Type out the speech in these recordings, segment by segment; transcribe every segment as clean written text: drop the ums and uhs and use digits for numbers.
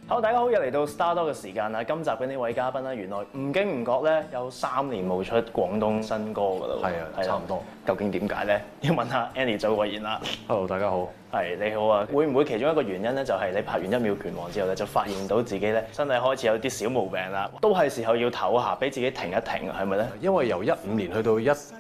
好，大家好，又嚟到 Star Talk 嘅時間啦。今集嘅呢位嘉賓咧，原來唔經唔覺咧，有3年冇出廣東新歌㗎啦。 係啊，差唔多。 究竟點解咧？要問下 Andy 周國賢啦。 Hello， 大家好。 係你好啊。會唔會其中一個原因咧，就係你拍完《一秒拳王》之後咧，就發現到自己咧身體開始有啲小毛病啦，都係時候要唞下，俾自己停一停，係咪咧？ 因為由15年去到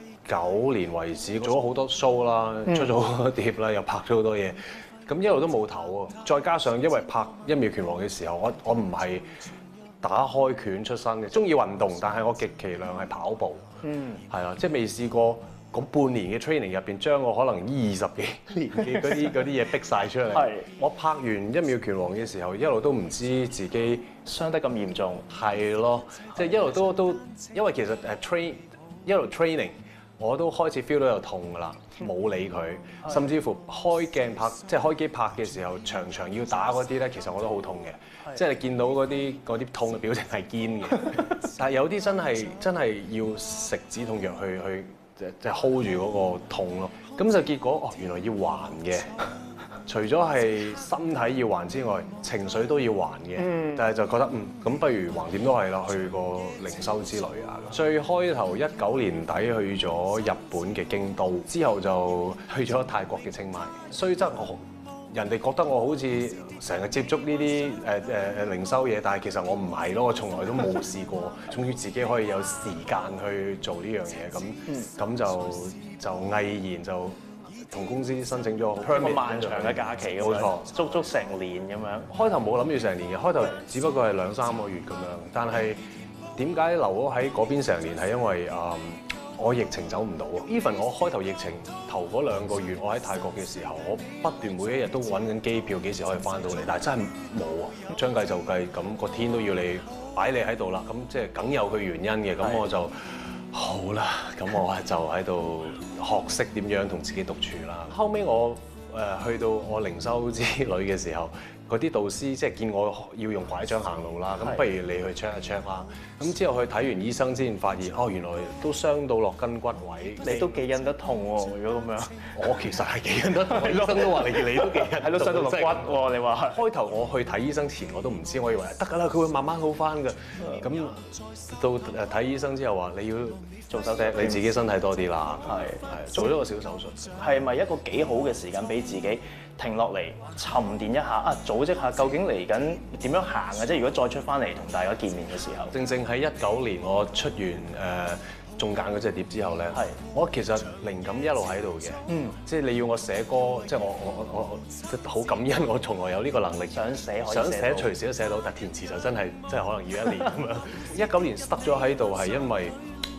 19年為止，做咗好多 show 啦，出咗好多碟啦，又拍咗好多嘢。咁一路都冇唞喎，再加上因為拍《一秒拳王》嘅時候，我唔係打開拳出身嘅，中意運動，但係我極其量係跑步，係啦，即係未試過嗰半年嘅 training 入邊，將我可能20幾年嘅嗰啲嘢逼晒出嚟。係，我拍完《一秒拳王》嘅時候，一路都唔知自己傷得咁嚴重。 係咯，即係一路都因為其實一路 training。我都開始 feel 到有痛㗎啦，冇理佢，甚至乎開鏡拍，即係開機拍嘅時候，場場要打嗰啲咧，其實我都好痛嘅，即係你見到嗰啲痛嘅表情係堅嘅，但係有啲真係要食止痛藥去即係 hold 住嗰個痛咯，咁就結果原來要還嘅。除咗係身體要還之外，情緒都要還嘅。但係就覺得咁不如橫掂都係啦，去個靈修之旅啊。最開頭19年底去咗日本嘅京都，之後就去咗泰國嘅清邁。雖則人哋覺得我好似成日接觸呢啲靈修嘢，但係其實我唔係咯，我從來都冇試過。終於自己可以有時間去做呢樣嘢，咁就毅然就同公司申請咗一個漫長嘅假期， 冇錯， 足成年咁樣。 開頭冇諗住成年嘅，開頭只不過係2-3個月咁樣。但係點解留咗喺嗰邊成年係因為我疫情走唔到啊。Even 我開頭疫情頭嗰2個月，我喺泰國嘅時候，我不斷每一日都揾緊機票，幾時可以翻到嚟，但係真係冇啊。將計就計，咁個天都要你擺你喺度啦，咁即係梗有佢原因嘅。咁我就好啦，咁我就喺度學識點樣同自己獨處啦。後尾我去到我靈修之旅嘅時候，嗰啲導師即係見我要用拐杖行路啦，咁不如你去 check 一 check 啦。咁之後去睇完醫生先發現，原來都傷到落筋骨位。 你都幾忍得痛喎？如果咁樣， 我其實係幾忍得痛。醫生都話你都幾忍， 係咯，傷到落骨喎。你話開頭我去睇醫生前我都唔知，我以為得㗎啦，佢會慢慢好翻㗎。咁到睇醫生之後話你要做手術，你自己身體多啲啦。係做咗個小手術。 係咪一個幾好嘅時間俾自己停落嚟沉澱一下組織下究竟嚟緊點樣行嘅啫？如果再出翻嚟同大家見面嘅時候， 正正喺19年我出完中間嗰隻碟之後咧，我其實靈感一路喺度嘅。即係你要我寫歌，即係我好感恩，我從來有呢個能力。想寫隨時都寫到，但填詞就真係可能要1年咁樣。19年塞咗喺度係因為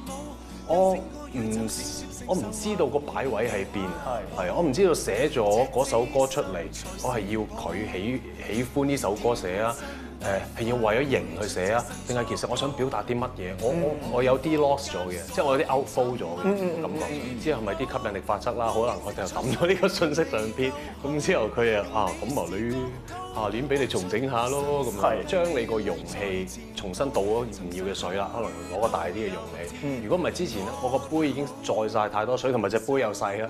我唔知道個擺位喺邊，係我唔知道寫咗嗰首歌出嚟，我係要佢喜歡呢首歌寫啊，係要為咗型去寫啊，定係其實我想表達啲乜嘢？我有啲 lost 咗嘅，即係我有啲 outflow 咗嘅感覺。唔知係咪啲吸引力法則啦？可能我就抌咗呢個信息上邊，咁之後佢你下年俾你重整下咯，咁將你個容器重新倒咗唔要嘅水啦，可能攞個大啲嘅容器。如果唔係之前咧，我個杯已經載晒太多水，同埋隻杯又細啦。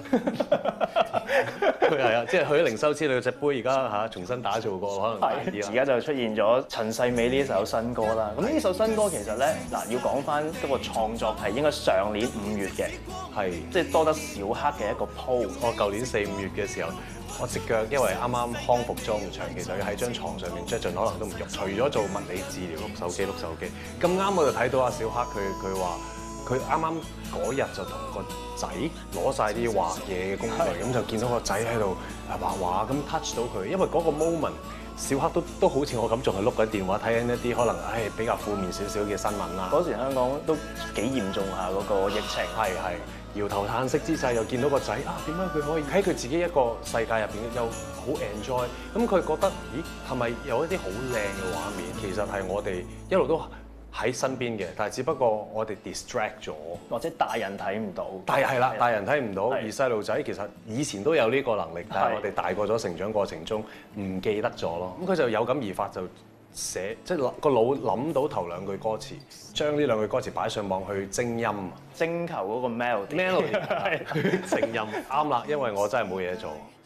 係啊，即係去咗靈修之旅，隻杯而家重新打造過，可能大啲啦。 而家就出現咗陳世美呢一首新歌啦。咁呢首新歌其實咧，要講翻嗰個創作係應該上年5月嘅，即係多得小黑嘅一個 po。 我舊年4、5月嘅時候，我隻腳因為啱啱康復咗，長期就要喺張床上面，即係盡可能都唔喐。除咗做物理治療，碌手機，咁啱我就睇到阿小黑佢話佢啱啱嗰日就同個仔攞晒啲畫嘢嘅工具，咁就見到個仔喺度畫畫，咁 touch 到佢，因為嗰個 moment 小黑都好似我咁，仲係碌緊電話睇緊一啲可能比較負面少少嘅新聞啦。 嗰時香港都幾嚴重下嗰個疫情， 係搖頭嘆息之際，又見到個仔點解佢可以喺佢自己一個世界入邊又好 enjoy？咁佢覺得係咪有一啲好靚嘅畫面？其實係我哋一路都喺身邊嘅，但係只不過我哋 distract 咗， 或者大人睇唔到。 大人睇唔到，而細路仔其實以前都有呢個能力，但係我哋大個咗成長過程中唔記得咗咯。咁佢就有感而發就寫，即係個腦諗到頭2句歌詞，將呢2句歌詞擺上網去精音， 徵求嗰個 melody 去靜音啱啦，因為我真係冇嘢做。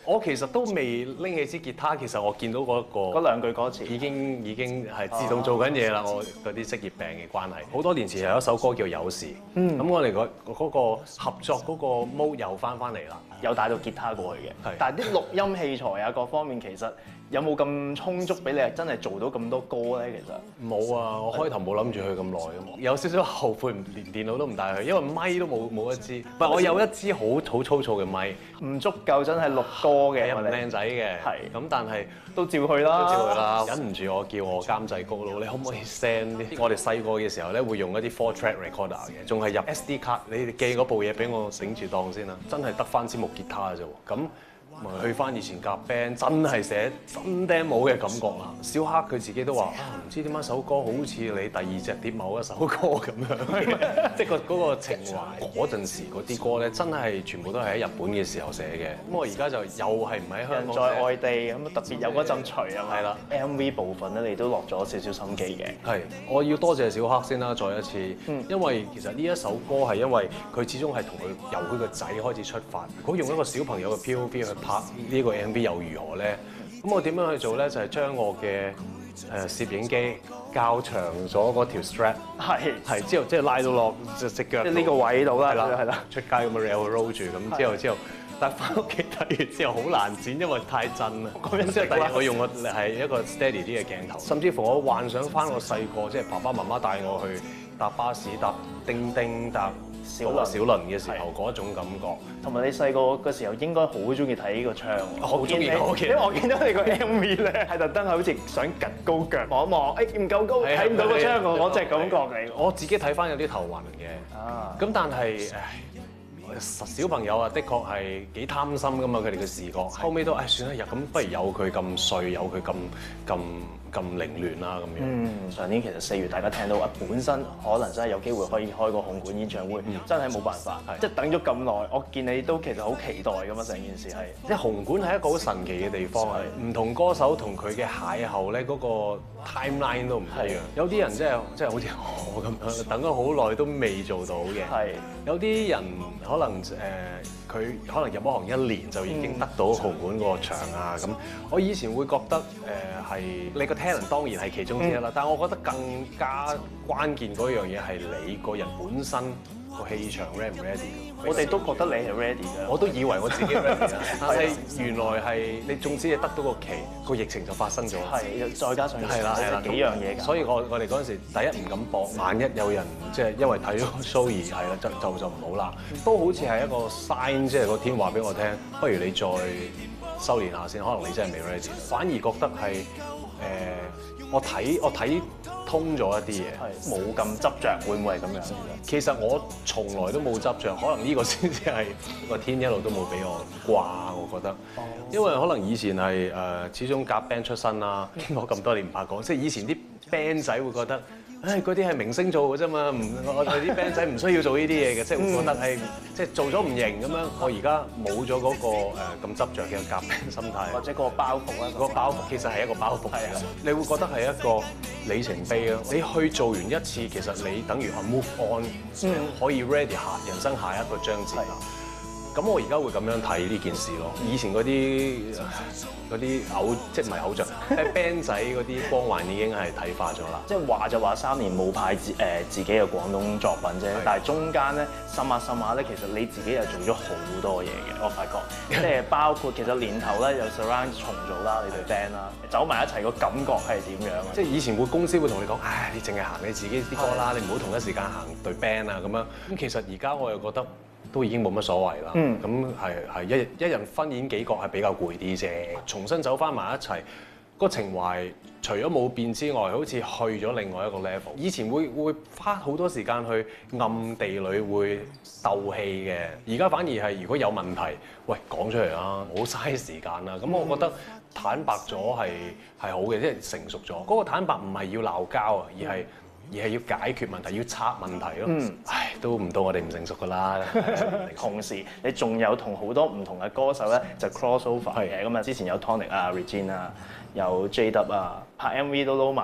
我其實都未拎起支吉他，其實我見到嗰兩句歌詞已經係自動做緊嘢啦。我嗰啲職業病嘅關係，好多年前有一首歌叫《有時》，咁我哋嗰個合作嗰個 mode 又翻嚟啦， 有帶到吉他過去嘅。 係但係啲錄音器材啊各方面其實有冇咁充足俾你真係做到咁多歌咧？其實冇啊！我開頭冇諗住去咁耐嘅，有少少後悔，連電腦都唔帶去，因為咪都冇一支。唔係我有一支好粗糙嘅咪， 唔足夠真係錄歌嘅， 又唔靚仔嘅。 係咁，但係都照去啦， 照去啦。忍唔住我叫我監製高佬，你可唔可以 send 啲？我哋細個嘅時候咧會用一啲 4-track recorder 嘅，仲係入 SD 卡。你哋寄嗰部嘢俾我頂住檔先啦。真係得翻支木吉他嘅啫喎。咁咪去翻以前夾 band，真係寫真 demo 嘅感覺啦。小黑佢自己都話啊，唔知點解首歌好似你第二隻碟某一首歌咁樣，即係嗰個情懷。嗰陣時嗰啲歌咧，真係全部都係喺日本嘅時候寫嘅。咁我而家就又係唔喺香港， 在外地咁特別有嗰陣除啊嘛。 係啦 ，MV 部分咧你都落咗少少心機嘅。 係，我要多謝小黑先啦，再一次，因為其實呢一首歌係因為佢始終係同佢由佢個仔開始出發，如果用一個小朋友嘅 POV 去拍呢個 MV 又如何咧？咁我點樣去做咧？就係將我嘅攝影機較長咗嗰條 strap， 係之後即係拉到落隻腳， 即係呢個位度啦， 係啦，出街咁樣 roll 住咁之後，但翻屋企睇完之後好難剪，因為太震啦。咁之後第二我用嘅係一個 steady 啲嘅鏡頭，甚至乎我幻想翻我細個，即係爸爸媽媽帶我去搭巴士、搭叮叮、搭小輪嘅時候嗰種感覺。 同埋你細個嘅時候應該好中意睇呢個窗， 好中意，因為我見到你個 MV 咧係特登係好似想趌高腳望一望，誒唔夠高睇唔到個窗嗰隻感覺嚟。 我自己睇翻有啲頭暈嘅，咁但係小朋友啊，的確係幾貪心噶嘛，佢哋嘅視覺。後尾都算啦，咁不如有佢咁碎，有佢咁凌亂啦咁樣。 上年其實4月大家聽到啊，本身可能真係有機會可以開個紅館演唱會，真係冇辦法，即係等咗咁耐。我見你都其實好期待噶嘛，成件事係。 即係紅館係一個好神奇嘅地方，係唔同歌手同佢嘅邂逅咧，嗰個 timeline 都唔一樣。有啲人即係好似我咁樣，等咗好耐都未做到嘅。係。有啲人可能佢可能入咗行1年就已經得到紅館個場啊咁。我以前會覺得係你個 talent 當然係其中之一啦，但係我覺得更加關鍵嗰樣嘢係你個人本身個氣場 ready 唔 ready。 我哋都覺得你係 ready 嘅， 我都以為我自己 ready 啦，但係原來係你總之係得到個期，個疫情就發生咗。係，再加上係啦幾樣嘢。所以我哋嗰陣時第一唔敢搏，萬一有人即係因為睇咗 show 而係啦，就唔好啦。都好似係一個 sign， 即係個天話俾我聽，不如你再修練下先，可能你真係未 ready。反而覺得係我睇通咗一啲嘢， 冇咁執着，會唔會係咁樣？ 其實我從來都冇執着，可能呢個先至係個天一路都冇俾我掛，我覺得。因為可能以前係始終夾 band 出身啦，經過咁多年唔怕講，即係以前啲 band 仔會覺得，唉嗰啲係明星做嘅啫嘛，我哋啲 band 仔唔需要做呢啲嘢嘅，即係會覺得係即係做咗唔型咁樣。我而家冇咗嗰個咁執着嘅夾 band 心態，或者個包袱啦。個包袱其實係一個包袱，係啊，你會覺得係一個里程碑咯。你去做完一次，其實你等於 move on，可以 ready 人生下一個章節啦。咁我而家會咁樣睇呢件事咯。以前嗰啲即係唔係偶像，band 仔嗰啲光環已經係睇化咗啦。即係話就話3年冇派自己嘅廣東作品啫，但係中間咧滲下咧，其實你自己又做咗好多嘢嘅。我發覺，即係包括其實年頭咧有 surround 重組啦，你對 band 啦，走埋一齊個感覺係點樣啊？即係以前公司會同你講，唉，你淨係行你自己啲歌啦，你唔好同一時間行對 band 啊咁樣。咁其實而家我又覺得，都已經冇乜所謂啦，咁係一人分演幾角係比較攰啲啫。重新走翻埋一齊，個情懷除咗冇變之外，好似去咗另外一個 level。以前會花好多時間去暗地裏會鬥氣嘅，而家反而係如果有問題，喂講出嚟啦，唔好嘥時間啦。咁我覺得坦白咗係好嘅，即係成熟咗。嗰個坦白唔係要鬧交啊，而係要解決問題，要拆問題咯。唉，都唔到我哋唔成熟噶啦。同時，你仲有同好多唔同嘅歌手咧，就 cross over 嘅。咁啊，之前有 Tonic 啊、Regina 啊，有 JW 啊，拍 MV 都撈埋啦。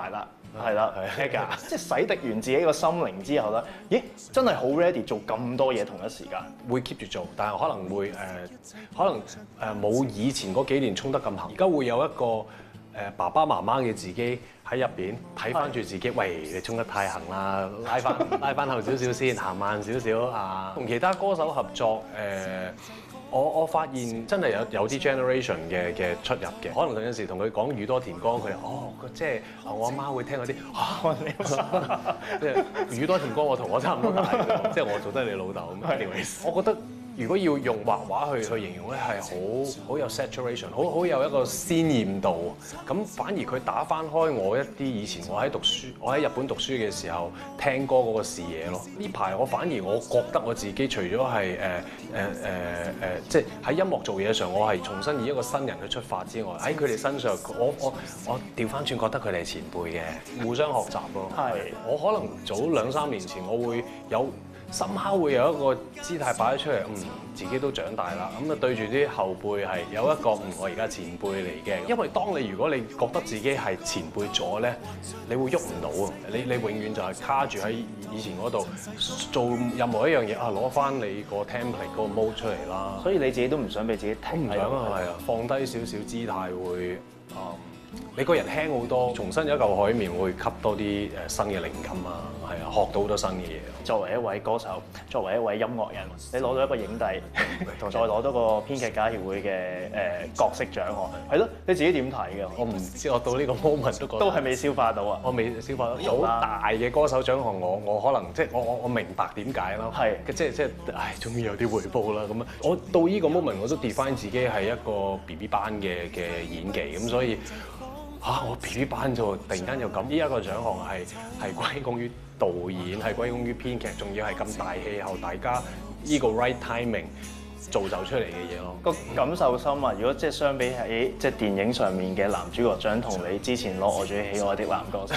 係啦 ，Aga， 即係洗滌完自己個心靈之後咧，咦，真係好 ready 做咁多嘢同一時間。 會 keep 住做，但係可能會冇以前嗰幾年衝得咁行。而家會有一個爸爸媽媽嘅自己喺入邊睇翻住自己，喂，你衝得太行啦，拉翻後少少先，行慢少少啊。同其他歌手合作我發現真係有啲 generation 嘅出入嘅，可能有陣時同佢講宇多田光，佢即係我阿媽會聽嗰啲即係宇多田光，我同我差唔多大，即係我做得你老豆咁。anyways， 我覺得如果要用畫畫去形容咧，係好有 saturation， 好有一個鮮豔度。咁反而佢打翻開我一啲以前我喺日本讀書嘅時候聽歌嗰個視野咯。呢排我反而我覺得我自己除咗係即係喺音樂做嘢上，我係重新以一個新人去出發之外，喺佢哋身上，我調翻轉覺得佢哋係前輩嘅，互相學習咯。係，我可能早2-3年前我會有。somehow會有一個姿態擺咗出嚟，自己都長大啦，咁啊對住啲後輩係有一個我而家前輩嚟嘅。因為如果你覺得自己係前輩咗咧，你會喐唔到啊！你永遠就係卡住喺以前嗰度做任何一樣嘢啊，攞翻你個 template 嗰個 mode 出嚟啦。 所以你自己都唔想俾自己停喺度。 係啊，放低少少姿態會你個人輕好多，重新有一嚿海綿會吸多啲新嘅靈感啊，係啊，學到好多新嘅嘢。 作為一位歌手，作為一位音樂人，你攞到一個影帝，再攞到個編劇家協會嘅角色獎項，係咯，你自己點睇嘅？ 我唔知，我到呢個 moment 都覺得都係未消化到啊！ 我未消化到好大嘅歌手獎項，我可能即係我明白點解咯，係即係唉，終於有啲回報啦咁啊！我到呢個 moment 我都 define 自己係一個 BB 班嘅演技咁，所以。我 BB 班咗，突然間又咁，呢一個獎項係歸功於導演，係歸功於編劇，仲要係咁大氣候，大家呢個 right timing 造就出嚟嘅嘢咯。 個感受深啊！如果即係相比喺即係電影上面嘅男主角獎，同你之前攞我最喜愛的男歌手，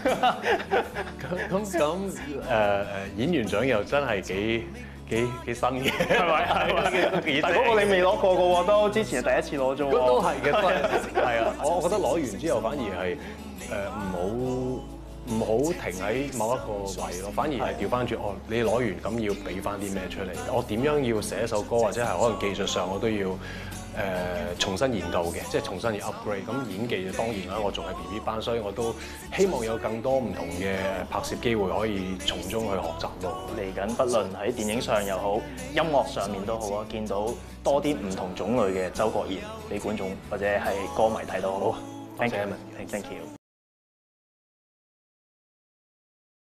演員獎又真係幾新嘅， 係咪？但嗰個你未攞過嘅喎，都之前係第一次攞咗喎。 都係嘅，係啊！我覺得攞完之後反而係唔好停喺某一個位咯，反而係調翻轉你攞完咁要俾翻啲咩出嚟？我點樣要寫一首歌，或者係可能技術上我都要重新研究嘅，即係重新要 upgrade。咁演技就當然啦，我仲係 BB 班，所以我都希望有更多唔同嘅拍攝機會可以從中去學習咯。 嚟緊，不論喺電影上又好，音樂上面都好啊，見到多啲唔同種類嘅周國賢俾觀眾或者係歌迷睇到好。Thank you。